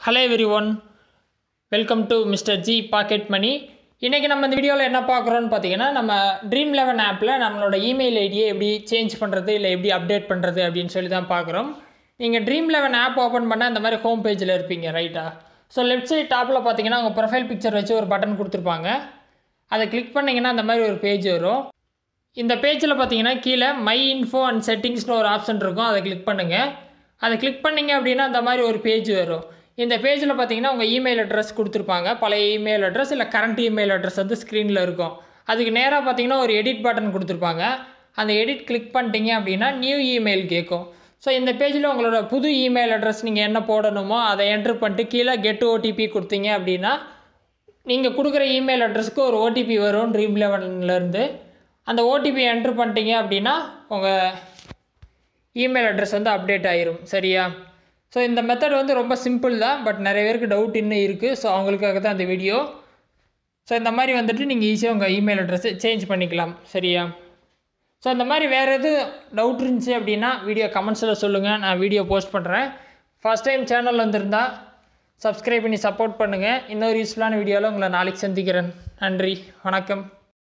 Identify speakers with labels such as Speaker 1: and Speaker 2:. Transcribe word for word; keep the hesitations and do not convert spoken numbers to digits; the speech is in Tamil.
Speaker 1: Hello everyone, welcome to Mister G Pocket Money. இன்னைக்கு நம்ம இந்த வீடியோல என்ன பார்க்கறோம்னு பாத்தீங்கன்னா நம்ம Dream eleven ஆப்ல நம்மளோட இமெயில் ஐடியை எப்படி சேஞ்ச் பண்றது இல்ல எப்படி அப்டேட் பண்றது அப்படினு சொல்லி தான் பார்க்கறோம். நீங்க Dream eleven ஆப் ஓபன் பண்ணா இந்த மாதிரி ஹோம் பேஜ்ல இருப்பீங்க ரைட்டா. சோ லெஃப்ட் சைடு டாப்ல பாத்தீங்கன்னா உங்க ப்ரொஃபைல் பிக்சர் வச்சு ஒரு பட்டன் கொடுத்திருப்பாங்க. அதை கிளிக் பண்ணீங்கன்னா இந்த மாதிரி ஒரு பேஜ் வரும். இந்த பேஜ்ல பாத்தீங்கன்னா கீழ My Info and Settings னு ஒரு ஆப்ஷன் இருக்கும். அதை கிளிக் பண்ணுங்க. அதை கிளிக் பண்ணீங்க அப்படினா இந்த மாதிரி ஒரு பேஜ் வரும். இந்த பேஜ்ல பாத்தீங்கன்னா உங்க இமெயில் அட்ரஸ் கொடுத்திருப்பாங்க. பழைய இமெயில் அட்ரஸ் இல்ல கரண்ட் இமெயில் அட்ரஸ் வந்து ஸ்கிரீன்ல இருக்கும். அதுக்கு நேரா பாத்தீங்கன்னா ஒரு எடிட் பட்டன் கொடுத்திருப்பாங்க. அந்த எடிட் கிளிக் பண்ணிட்டீங்க அப்படினா நியூ இமெயில் கேட்கும். சோ இந்த பேஜ்ல உங்களோட புது இமெயில் அட்ரஸ் நீங்க என்ன போடணுமோ அதை என்டர் பண்ணிட்டு கீழ கெட் O T P கொடுத்தீங்க அப்படினா நீங்க கொடுக்கிற இமெயில் அட்ரஸ்க்கு ஒரு O T P வரும் Dream eleven ல இருந்து. அந்த O T P என்டர் பண்ணிட்டீங்க அப்படினா உங்க இமெயில் அட்ரஸ் வந்து அப்டேட் ஆயிரும். சரியா? ஸோ இந்த மெத்தட் வந்து ரொம்ப சிம்பிள் தான், பட் நிறைய பேருக்கு டவுட் இன்னும் இருக்குது. ஸோ அவங்களுக்காக தான் இந்த வீடியோ. ஸோ இந்த மாதிரி வந்துட்டு நீங்கள் ஈஸியாக உங்கள் இமெயில் அட்ரஸை சேஞ்ச் பண்ணிக்கலாம். சரியா? ஸோ இந்த மாதிரி வேறு எதுவும் டவுட் இருந்துச்சு அப்படின்னா வீடியோ கமெண்ட்ஸில் சொல்லுங்கள், நான் வீடியோ போஸ்ட் பண்ணுறேன். ஃபர்ஸ்ட் டைம் சேனல் வந்திருந்தால் சப்ஸ்கிரைப் பண்ணி சப்போர்ட் பண்ணுங்கள். இன்னொரு யூஸ்ஃபுல்லான வீடியோவில் உங்களை நாளைக்கு சந்திக்கிறேன். நன்றி, வணக்கம்.